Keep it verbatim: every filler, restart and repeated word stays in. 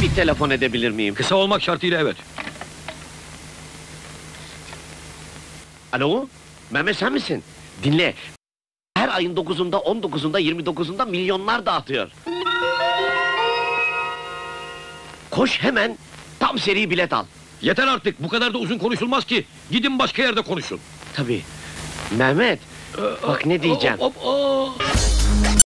Bir telefon edebilir miyim? Kısa olmak şartıyla evet. Alo, Mehmet sen misin? Dinle, her ayın dokuzunda, on dokuzunda, yirmi dokuzunda milyonlar dağıtıyor. Koş hemen, tam seri bilet al. Yeter artık, bu kadar da uzun konuşulmaz ki. Gidin başka yerde konuşun. Tabii. Mehmet, bak ne diyeceğim. Hop, hop, hop.